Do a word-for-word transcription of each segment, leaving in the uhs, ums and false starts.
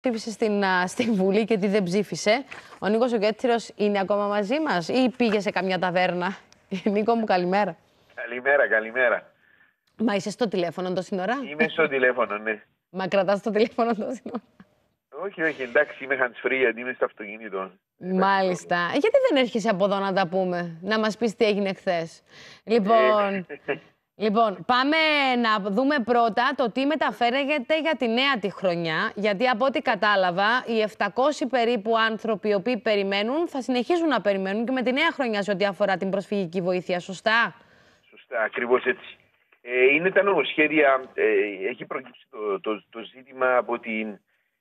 Ψήφισε στην, στην Βουλή και τι δεν ψήφισε. Ο Νίκος ο Κέτσιρος είναι ακόμα μαζί μας ή πήγε σε καμιά ταβέρνα? Νίκο μου, καλημέρα. Καλημέρα, καλημέρα. Μα είσαι στο τηλέφωνο τόση ώρα? Είμαι στο τηλέφωνο, ναι. Μα κρατάς το τηλέφωνο τόση ώρα? Όχι, όχι, εντάξει, είμαι hands free, γιατί είμαι στο αυτοκίνητο. Μάλιστα. Γιατί δεν έρχεσαι από εδώ να τα πούμε, να μας πεις τι έγινε χθες? Λοιπόν... Λοιπόν, πάμε να δούμε πρώτα το τι μεταφέρεται για τη νέα τη χρονιά, γιατί από ό,τι κατάλαβα, οι επτακόσιοι περίπου άνθρωποι οι οποίοι περιμένουν θα συνεχίζουν να περιμένουν και με τη νέα χρονιά σε ό,τι αφορά την προσφυγική βοήθεια, σωστά? Σωστά, ακριβώς έτσι. Ε, είναι τα νομοσχέδια, ε, έχει προκύψει το, το, το ζήτημα από την,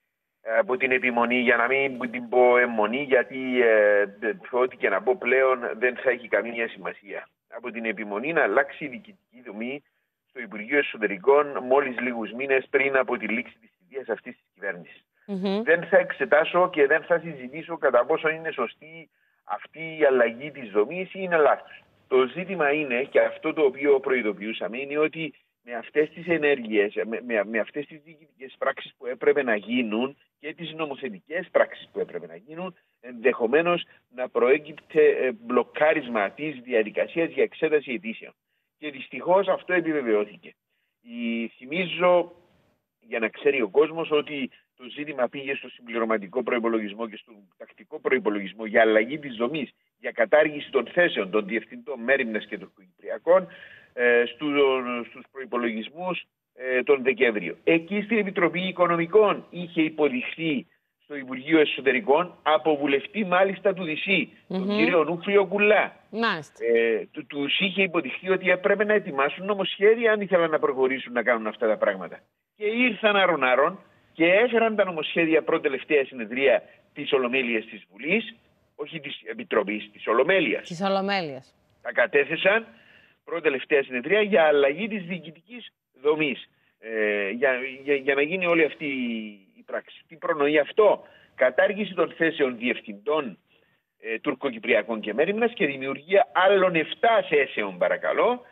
από την επιμονή, για να μην την πω αιμονή, γιατί ε, ό,τι και να πω πλέον δεν θα έχει καμία σημασία. Από την επιμονή να αλλάξει η διοικητική δομή στο Υπουργείο Εσωτερικών μόλις λίγους μήνες πριν από τη λήξη της θητείας αυτής της κυβέρνησης. Mm-hmm. Δεν θα εξετάσω και δεν θα συζητήσω κατά πόσο είναι σωστή αυτή η αλλαγή της δομής ή είναι λάθος. Το ζήτημα είναι, και αυτό το οποίο προειδοποιούσαμε, είναι ότι με αυτές τις ενέργειες, με, με, με αυτές τις διοικητικές πράξεις που έπρεπε να γίνουν και τις νομοθετικές πράξεις που έπρεπε να γίνουν, ενδεχομένως να προέκυπτε μπλοκάρισμα της διαδικασίας για εξέταση αιτήσεων. Και δυστυχώς αυτό επιβεβαιώθηκε. Η, θυμίζω, για να ξέρει ο κόσμος, ότι το ζήτημα πήγε στο συμπληρωματικό προϋπολογισμό και στον τακτικό προϋπολογισμό για αλλαγή της δομής, για κατάργηση των θέσεων των διευθυντών μέριμνας και τουρκοκυπριακών ε, στους προϋπολογισμούς ε, τον Δεκέμβριο. Εκεί στην Επιτροπή Οικονομικών είχε υποδειχθεί στο Υπουργείο Εσωτερικών από βουλευτή μάλιστα του ΔΥΣΥ, mm-hmm. τον κύριο Νούφριο Κουλά. Nice. Ε, του, τους είχε υποδειχθεί ότι έπρεπε να ετοιμάσουν νομοσχέδια αν ήθελαν να προχωρήσουν να κάνουν αυτά τα πράγματα. Και ήρθαν άρον-άρον και έφεραν τα νομοσχέδια πρώτη τελευταία συνεδρία της Ολομέλειας της Βουλής, όχι της Επιτροπής, της Ολομέλειας. Της Ολομέλειας. Τα κατέθεσαν πρώτη τελευταία συνεδρία για αλλαγή της διοικητικής δομής. Ε, για, για, για να γίνει όλη αυτή η πράξη. Τι προνοεί αυτό? Κατάργηση των θέσεων διευθυντών ε, τουρκοκυπριακών και μέριμνας και δημιουργία άλλων επτά θέσεων, παρακαλώ,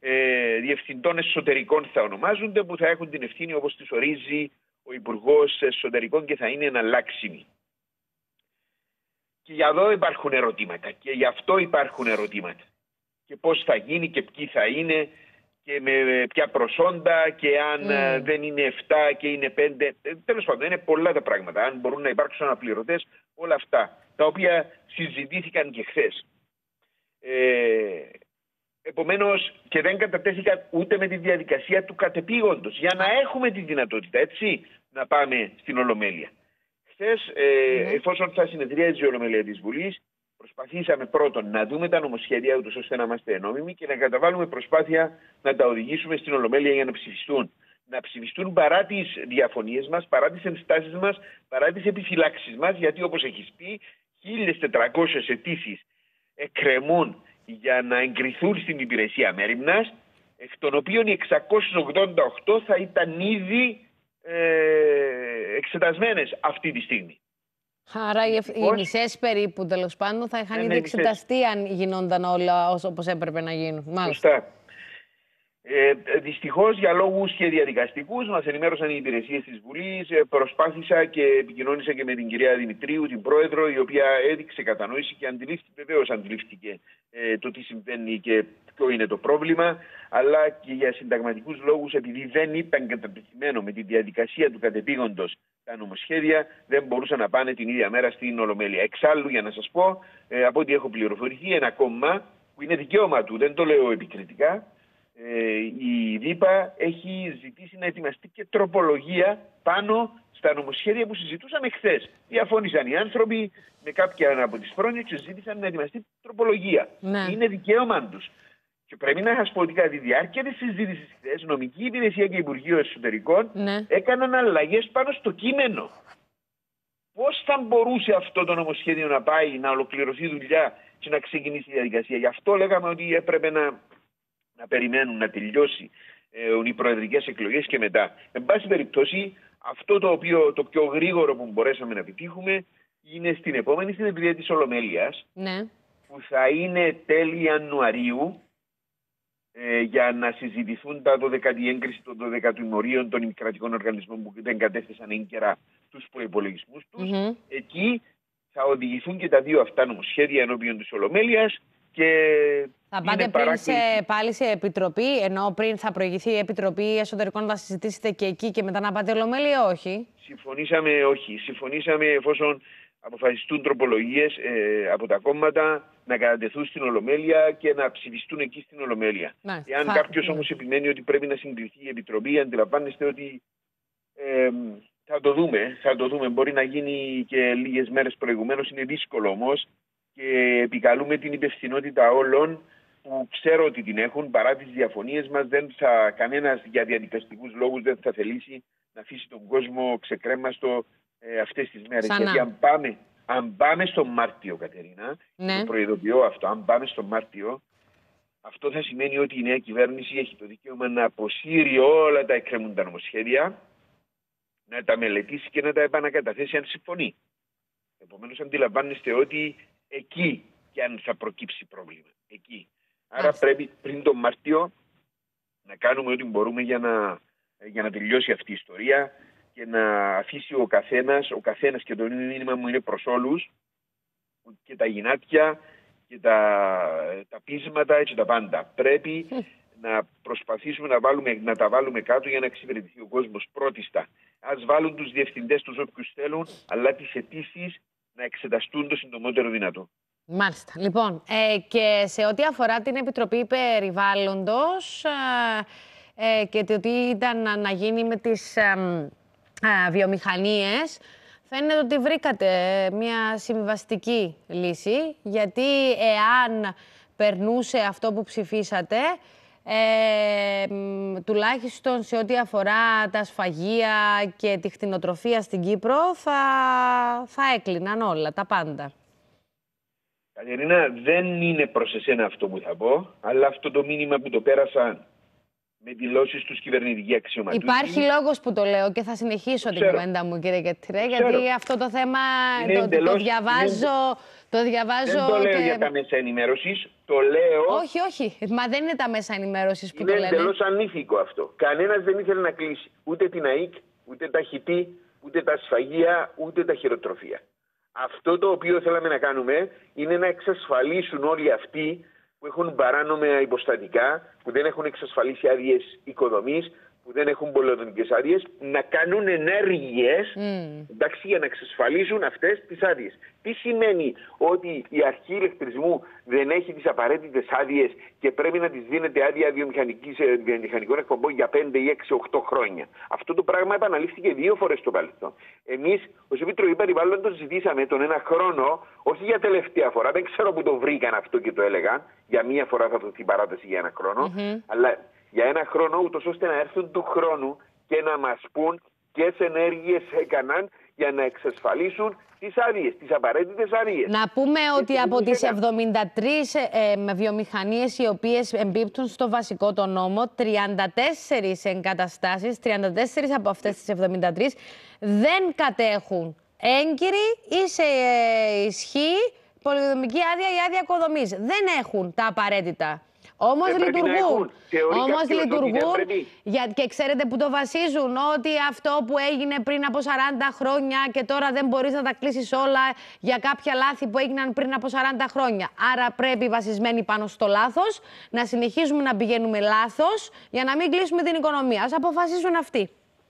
ε, διευθυντών εσωτερικών θα ονομάζονται, που θα έχουν την ευθύνη όπως τις ορίζει ο Υπουργός Εσωτερικών και θα είναι εναλλάξιμοι. Και για εδώ υπάρχουν ερωτήματα και γι' αυτό υπάρχουν ερωτήματα. Και πώς θα γίνει και ποιοι θα είναι και με ποια προσόντα και αν mm. δεν είναι εφτά και είναι πέντε. Τέλος πάντων, είναι πολλά τα πράγματα. Αν μπορούν να υπάρξουν αναπληρωτές, όλα αυτά, τα οποία συζητήθηκαν και χθες. Ε, επομένως, και δεν κατατέθηκαν ούτε με τη διαδικασία του κατεπήγοντος, για να έχουμε τη δυνατότητα, έτσι, να πάμε στην Ολομέλεια. Χθες, ε, mm. εφόσον θα συνεδριάζει η Ολομέλεια της Βουλής, προσπαθήσαμε πρώτον να δούμε τα νομοσχέδια ούτως ώστε να είμαστε ενόμιμοι και να καταβάλουμε προσπάθεια να τα οδηγήσουμε στην Ολομέλεια για να ψηφιστούν. Να ψηφιστούν παρά τις διαφωνίες μας, παρά τις ενστάσεις μας, παρά τις επιφυλάξεις μας, γιατί όπως έχεις πει, χίλιες τετρακόσιες αιτήσεις εκκρεμούν για να εγκριθούν στην υπηρεσία μέριμνας, εκ των οποίων οι εξακόσιες ογδόντα οκτώ θα ήταν ήδη ε, εξετασμένες αυτή τη στιγμή. Άρα οι, οι μισές περίπου, τέλος πάντων, θα είχαν ήδη εξεταστεί αν γινόνταν όλα όπως έπρεπε να γίνουν. Μάλιστα. Ε, δυστυχώς, για λόγους και διαδικαστικούς, μας ενημέρωσαν οι υπηρεσίες της Βουλής. Ε, προσπάθησα και επικοινώνησα και με την κυρία Δημητρίου, την πρόεδρο, η οποία έδειξε κατανόηση και αντιλήφθηκε, βεβαίως αντιλήφθηκε ε, το τι συμβαίνει και ποιο είναι το πρόβλημα, αλλά και για συνταγματικούς λόγους, επειδή δεν ήταν καταπληκτημένο με τη διαδικασία του κατεπήγοντος τα νομοσχέδια, δεν μπορούσαν να πάνε την ίδια μέρα στην Ολομέλεια. Εξάλλου, για να σας πω, ε, από ό,τι έχω πληροφορηθεί, ένα κόμμα που είναι δικαίωμα του, δεν το λέω επικριτικά, ε, η ΔΥΠΑ έχει ζητήσει να ετοιμαστεί και τροπολογία πάνω στα νομοσχέδια που συζητούσαμε χθες. Διαφώνησαν οι άνθρωποι με κάποια από τις πρόνοιες και ζήτησαν να ετοιμαστεί τροπολογία. Ναι. Είναι δικαίωμα τους. Και πρέπει να σας πω ότι κατά τη διάρκεια της συζήτησης χθες, νομική υπηρεσία και Υπουργείο Εσωτερικών ναι. έκαναν αλλαγές πάνω στο κείμενο. Πώς θα μπορούσε αυτό το νομοσχέδιο να πάει, να ολοκληρωθεί δουλειά και να ξεκινήσει η διαδικασία? Γι' αυτό λέγαμε ότι έπρεπε να, να περιμένουν να τελειώσει ε, οι προεδρικές εκλογές και μετά. Εν πάση περιπτώσει, αυτό το, οποίο, το πιο γρήγορο που μπορέσαμε να επιτύχουμε είναι στην επόμενη συνεδρία της Ολομέλειας, ναι. που θα είναι τέλη Ιανουαρίου, ε, για να συζητηθούν τα δώδεκα, η έγκριση των δωδέκα τιμωρίων των ημικρατικών οργανισμών που δεν κατέθεσαν έγκαιρα στους προϋπολογισμούς τους. Mm-hmm. Εκεί θα οδηγηθούν και τα δύο αυτά νομοσχέδια ενώπιον της Ολομέλειας και θα πάτε πριν σε, πάλι σε επιτροπή, ενώ πριν θα προηγηθεί η Επιτροπή Εσωτερικών, θα συζητήσετε και εκεί και μετά να πάτε Ολομέλεια, όχι? Συμφωνήσαμε, όχι. Συμφωνήσαμε εφόσον αποφασιστούν τροπολογίες ε, από τα κόμματα να κατατεθούν στην Ολομέλεια και να ψηφιστούν εκεί στην Ολομέλεια. Ναι, Εάν θα... κάποιος όμως επιμένει ότι πρέπει να συγκριθεί η Επιτροπή, αντιλαμβάνεστε ότι ε, θα το δούμε. Θα το δούμε. Μπορεί να γίνει και λίγες μέρες προηγουμένως. Είναι δύσκολο όμως και επικαλούμε την υπευθυνότητα όλων που ξέρω ότι την έχουν παρά τις διαφωνίες μας. Δεν θα, κανένας για διαδικαστικούς λόγους δεν θα θελήσει να αφήσει τον κόσμο ξεκρέμαστο ε, αυτές τις μέρες. Ξανά. Γιατί αν πάμε, αν πάμε στον Μάρτιο, Κατερίνα, ναι. το προειδοποιώ αυτό, αν πάμε στον Μάρτιο, αυτό θα σημαίνει ότι η νέα κυβέρνηση έχει το δικαίωμα να αποσύρει όλα τα εκκρεμούντα νομοσχέδια, να τα μελετήσει και να τα επανακαταθέσει αν συμφωνεί. Επομένως αντιλαμβάνεστε ότι εκεί και αν θα προκύψει πρόβλημα. Εκεί. Άρα Άς. πρέπει πριν τον Μάρτιο να κάνουμε ό,τι μπορούμε για να, για να τελειώσει αυτή η ιστορία και να αφήσει ο καθένας, ο καθένας και το μήνυμα μου είναι προς όλους, και τα γυνάτια και τα, τα πείσματα και τα πάντα. Πρέπει να προσπαθήσουμε να, βάλουμε, να τα βάλουμε κάτω για να εξυπηρετηθεί ο κόσμος πρώτιστα. Ας βάλουν τους διευθυντές τους όποιους θέλουν, αλλά τις αιτήσεις να εξεταστούν το συντομότερο δυνατό. Μάλιστα. Λοιπόν, ε, και σε ό,τι αφορά την Επιτροπή Περιβάλλοντος ε, ε, και το τι ήταν να, να γίνει με τις ε, ε, βιομηχανίες, φαίνεται ότι βρήκατε μια συμβιβαστική λύση, γιατί εάν περνούσε αυτό που ψηφίσατε, Ε, τουλάχιστον σε ό,τι αφορά τα σφαγεία και τη κτηνοτροφία στην Κύπρο, θα, θα έκλειναν όλα, τα πάντα. Κατερίνα, δεν είναι προς εσένα αυτό που θα πω, αλλά αυτό το μήνυμα που το πέρασαν με δηλώσεις τους κυβερνητικοί αξιωματούχοι. Υπάρχει λόγος που το λέω και θα συνεχίσω την κουβέντα μου, κύριε Κετρέ, γιατί αυτό το θέμα το, εντελώς, το διαβάζω... Είναι... Το διαβάζω δεν το λέω και... για τα μέσα ενημέρωσης, το λέω... Όχι, όχι, μα δεν είναι τα μέσα ενημέρωσης που είναι το λένε. Είναι εντελώς ανήθικο αυτό. Κανένας δεν ήθελε να κλείσει ούτε την ΑΕΚ, ούτε τα χιτή, ούτε τα σφαγεία, ούτε τα χειροτροφία. Αυτό το οποίο θέλαμε να κάνουμε είναι να εξασφαλίσουν όλοι αυτοί που έχουν παράνομα υποστατικά, που δεν έχουν εξασφαλίσει άδειες οικοδομής, που δεν έχουν πολεοδομικές άδειες, να κάνουν ενέργειες mm. εντάξει, για να εξασφαλίσουν αυτές τις άδειες. Τι σημαίνει ότι η αρχή ηλεκτρισμού δεν έχει τις απαραίτητες άδειες και πρέπει να της δίνεται άδεια βιομηχανικών εκπομπών για πέντε ή έξι οκτώ χρόνια. Αυτό το πράγμα επαναλήφθηκε δύο φορές στο παρελθόν. Εμείς ως Επιτροπή Περιβάλλοντος ζητήσαμε τον ένα χρόνο, όχι για τελευταία φορά, δεν ξέρω που το βρήκαν αυτό και το έλεγαν, για μία φορά θα δοθεί παράταση για ένα χρόνο, mm-hmm. αλλά για ένα χρόνο, ούτως ώστε να έρθουν του χρόνου και να μας πούν ποιες ενέργειες έκαναν για να εξασφαλίσουν τις άδειες, τις απαραίτητες άδειες. Να πούμε και ότι από τις εβδομήντα τρεις ε, βιομηχανίες οι οποίες εμπίπτουν στο βασικό το νόμο, τριάντα τέσσερις εγκαταστάσεις, τριάντα τέσσερις από αυτές τις εβδομήντα τρεις δεν κατέχουν έγκυρη ή σε ε, ισχύ πολυδομική άδεια ή άδεια οικοδομής. Δεν έχουν τα απαραίτητα. Όμως λειτουργούν, όμως λειτουργούν για, και ξέρετε που το βασίζουν, ότι αυτό που έγινε πριν από σαράντα χρόνια και τώρα δεν μπορείς να τα κλείσεις όλα για κάποια λάθη που έγιναν πριν από σαράντα χρόνια. Άρα πρέπει βασισμένοι πάνω στο λάθος να συνεχίζουμε να πηγαίνουμε λάθος για να μην κλείσουμε την οικονομία. Ας αποφασίσουν αυτοί.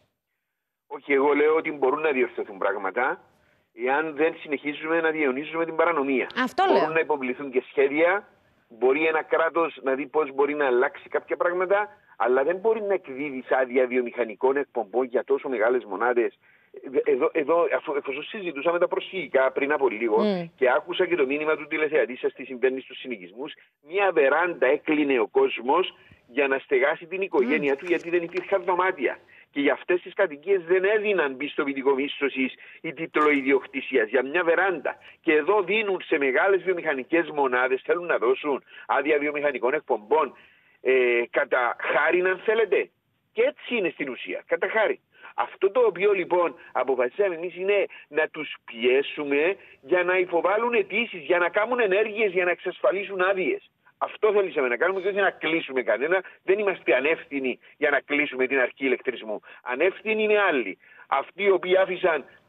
Όχι, εγώ λέω ότι μπορούν να διορθωθούν πράγματα εάν δεν συνεχίζουμε να διαιωνίζουμε την παρανομία. Αυτό μπορούν λέω. να υποβληθούν και σχέδια. Μπορεί ένα κράτος να δει πώς μπορεί να αλλάξει κάποια πράγματα, αλλά δεν μπορεί να εκδίδει άδεια βιομηχανικών εκπομπών για τόσο μεγάλες μονάδες. Εδώ, εδώ εφόσον συζητούσαμε τα προσφυγικά πριν από λίγο mm. και άκουσα και το μήνυμα του τηλεθεατή σας τι συμβαίνει στους συνοικισμούς, μια βεράντα έκλεινε ο κόσμος για να στεγάσει την οικογένεια mm. του, γιατί δεν υπήρχαν δωμάτια. Και για αυτές τις κατοικίες δεν έδιναν πιστοποιητικό μίσθωσης ή τίτλο ιδιοκτησίας για μια βεράντα. Και εδώ δίνουν σε μεγάλες βιομηχανικές μονάδες, θέλουν να δώσουν άδεια βιομηχανικών εκπομπών ε, κατά χάρη, αν θέλετε. Και έτσι είναι στην ουσία, κατά χάρη. Αυτό το οποίο λοιπόν αποφασίσαμε εμείς είναι να τους πιέσουμε για να υποβάλουν αιτήσεις, για να κάνουν ενέργειες, για να εξασφαλίσουν άδειες. Αυτό θέλησαμε να κάνουμε και όχι να κλείσουμε κανένα. Δεν είμαστε ανεύθυνοι για να κλείσουμε την αρχή ηλεκτρισμού. Ανεύθυνοι είναι άλλοι. Αυτοί οι οποίοι άφησαν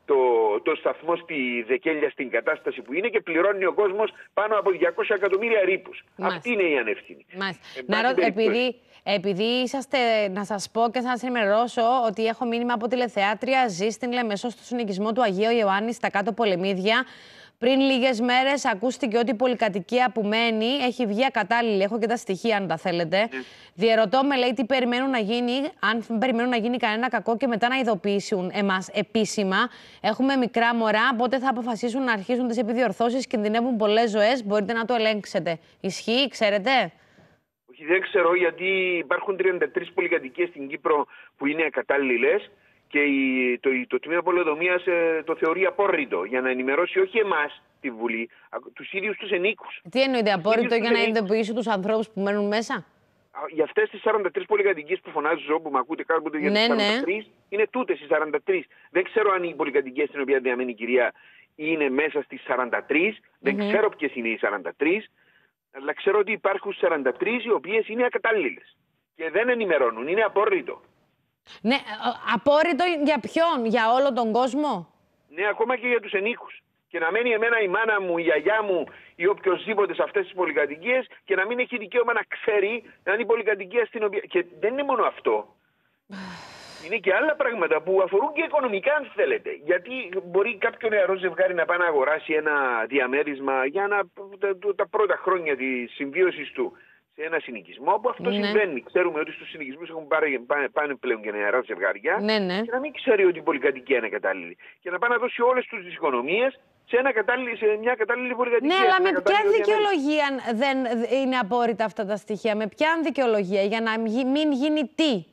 το, το σταθμό στη Δεκέλια στην κατάσταση που είναι και πληρώνει ο κόσμος πάνω από διακόσια εκατομμύρια ρήπους. Αυτή είναι η ανεύθυνη. Να ρω... επειδή, επειδή είσαστε, να σας πω και να σας ενημερώσω ότι έχω μήνυμα από τηλεθεάτρια, ζει στην Λεμεσό στο συνοικισμό του Αγίου Ιωάννη στα κάτω Πολεμίδια. Πριν λίγες μέρες ακούστηκε ότι η πολυκατοικία που μένει έχει βγει ακατάλληλη. Έχω και τα στοιχεία, αν τα θέλετε. Mm. Διερωτώ με, λέει, τι περιμένουν να γίνει, αν περιμένουν να γίνει κανένα κακό και μετά να ειδοποιήσουν εμάς επίσημα. Έχουμε μικρά μωρά, πότε θα αποφασίσουν να αρχίσουν τις επιδιορθώσεις, κινδυνεύουν πολλές ζωές. Μπορείτε να το ελέγξετε. Ισχύει, ξέρετε? Όχι, δεν ξέρω, γιατί υπάρχουν τριάντα τρεις πολυκατοικίες στην Κύπρο που είναι ακατάλληλες. Και η, το, το Τμήμα Πολεοδομίας ε, το θεωρεί απόρριτο για να ενημερώσει όχι εμάς, τη Βουλή, τους ίδιους τους ενίκους. Τι εννοείται απόρριτο, για να ειδοποιήσει τους ανθρώπους που μένουν μέσα? Για αυτές τις σαράντα τρεις πολυκατοικίες που φωνάζω, που με ακούτε κάποτε για τις ναι, σαράντα τρεις, ναι. Είναι τούτες οι σαράντα τρεις. Δεν ξέρω αν η πολυκατοικία στην οποία διαμένει η κυρία είναι μέσα στις σαράντα τρεις. Mm-hmm. Δεν ξέρω ποιες είναι οι σαράντα τρεις. Αλλά ξέρω ότι υπάρχουν σαράντα τρεις οι οποίες είναι ακατάλληλες. Και δεν ενημερώνουν. Είναι απόρριτο. Ναι, απόρριτο για ποιον, για όλο τον κόσμο? Ναι, ακόμα και για τους ενίκους. Και να μένει εμένα η μάνα μου, η γιαγιά μου ή οποιοδήποτε σε αυτές τις πολυκατοικίες και να μην έχει δικαίωμα να ξέρει να είναι η πολυκατοικία στην οποία... Και δεν είναι μόνο αυτό. Είναι και άλλα πράγματα που αφορούν και οικονομικά, αν θέλετε. Γιατί μπορεί κάποιο νεαρό ζευγάρι να πάει να αγοράσει ένα διαμέρισμα για να, τα, τα πρώτα χρόνια της συμβίωσης του σε ένα συνοικισμό, που αυτό ναι. συμβαίνει. Ξέρουμε ότι στους συνοικισμούς έχουν πάρει, πάνε, πάνε πλέον και νεαρά ζευγάρια, ναι, ναι. και να μην ξέρει ότι η πολυκατοικία είναι κατάλληλη. Και να πάει να δώσει όλες τους τις οικονομίες σε, ένα σε μια κατάλληλη πολυκατοικία. Ναι, αλλά με ποια δικαιολογία δεν είναι απόρριτα αυτά τα στοιχεία? Με ποια δικαιολογία? Για να μην γίνει τι?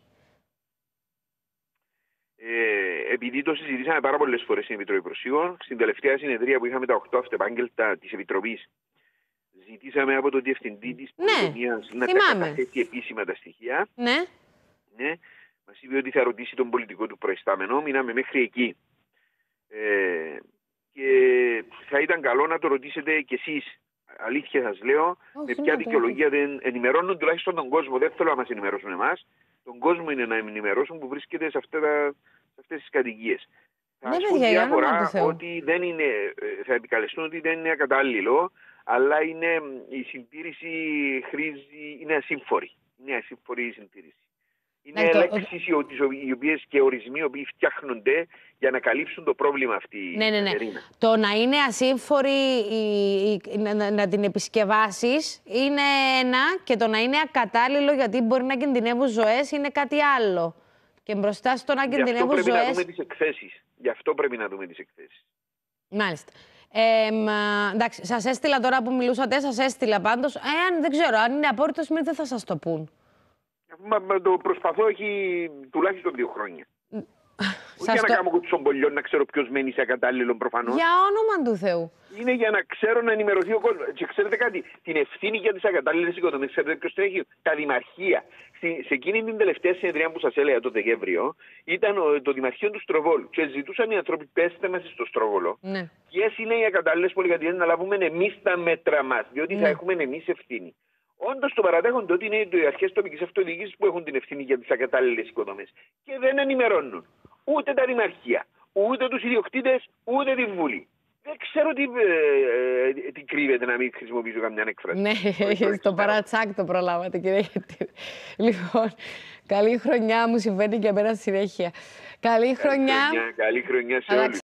Ε, επειδή το συζητήσαμε πάρα πολλές φορές στην Επιτροπή Προσφύγων, στην τελευταία συνεδρία που είχαμε τα οκτώ αυτεπάγγελτα της Επιτροπής, ζητήσαμε από τον Διευθυντή της Πολεοδομίας ναι, να τα καταθέσει επίσημα τα στοιχεία. Ναι. Ναι. Μας είπε ότι θα ρωτήσει τον πολιτικό του προϊστάμενο. Μείναμε μέχρι εκεί. Ε, και θα ήταν καλό να το ρωτήσετε κι εσείς. Αλήθεια σας λέω, oh, με ποια δικαιολογία δεν ενημερώνουν τουλάχιστον τον κόσμο. Δεν θέλω να μας ενημερώσουν εμάς. Τον κόσμο είναι να ενημερώσουν που βρίσκεται σε, αυτά τα, σε αυτές τις κατοικίες. Θα ναι, πω διάφορα ότι δεν είναι, θα επικαλεστούν ότι δεν είναι ακατάλληλο, αλλά είναι, η συντήρηση χρήζει, είναι ασύμφορη. Είναι ασύμφορη η συντήρηση. Είναι ναι, λέξεις το... οι οποίες και ορισμοί οι οποίοι φτιάχνονται για να καλύψουν το πρόβλημα αυτή. Ναι, ναι, ναι. Το να είναι ασύμφορη, η, η, να, να την επισκευάσεις είναι ένα, και το να είναι ακατάλληλο γιατί μπορεί να κινδυνεύουν ζωές είναι κάτι άλλο. Και μπροστά στο να κινδυνεύουν ζωές... Γι' αυτό πρέπει να δούμε τις εκθέσεις. Γι' αυτό πρέπει να δούμε τις εκθέσεις. Μάλιστα. Ε, εντάξει, σας έστειλα τώρα που μιλούσατε, σας έστειλα πάντως. Εάν δεν ξέρω, αν είναι απόρριτο σημαίνει δεν θα σας το πούν. Μα, μα το προσπαθώ έχει τουλάχιστον δύο χρόνια. Όχι για να το... κάνω κουτσομπολιόν, να ξέρω ποιος μένει σε ακατάλληλο προφανώς. Για όνομα του Θεού. Είναι για να ξέρω να ενημερωθεί ο κόσμος. Και ξέρετε κάτι, την ευθύνη για τις ακατάλληλες οικοδομές, ξέρετε ποιος την έχει? Τα δημαρχία. Στη, σε εκείνη την τελευταία συνεδρία που σας έλεγα το Δεκέμβριο, ήταν ο, το Δημαρχείο του Στροβόλου. Και ζητούσαν οι άνθρωποι, πέστε μας στο Στρόβολο, ναι. ποιες είναι οι ακατάλληλες πολυκατοικίες να λάβουμε εμείς τα μέτρα μας. Διότι ναι. θα έχουμε εμείς ευθύνη. Όντως το παραδέχονται ότι είναι οι αρχές τοπικής αυτοδιοίκησης που έχουν την ευθύνη για τις ακατάλληλες οικοδομές. Και δεν ενημερώνουν ούτε τα δημαρχία, ούτε τους ιδιοκτήτες, ούτε τη Βουλή. Δεν ξέρω τι, ε, ε, τι κρύβεται, να μην χρησιμοποιήσω καμιά έκφραση. Ναι, στο παρατσάκ το προλάβατε, κύριε Γετήρη. Λοιπόν, καλή χρονιά, μου συμβαίνει και εμένα συνέχεια. Καλή χρονιά. Καλή χρονιά, καλή χρονιά σε όλους.